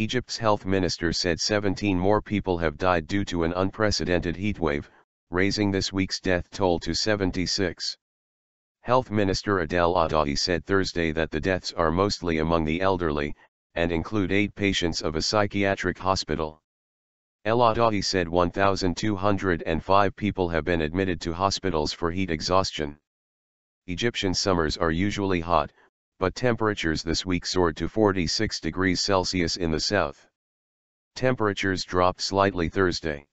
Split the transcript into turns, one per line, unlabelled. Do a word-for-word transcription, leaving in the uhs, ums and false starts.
Egypt's health minister said seventeen more people have died due to an unprecedented heatwave, raising this week's death toll to seventy-six. Health Minister Adel Adawy said Thursday that the deaths are mostly among the elderly, and include eight patients of a psychiatric hospital. El-Adawy said one thousand two hundred five people have been admitted to hospitals for heat exhaustion. Egyptian summers are usually hot, but temperatures this week soared to forty-six degrees Celsius in the south. Temperatures dropped slightly Thursday.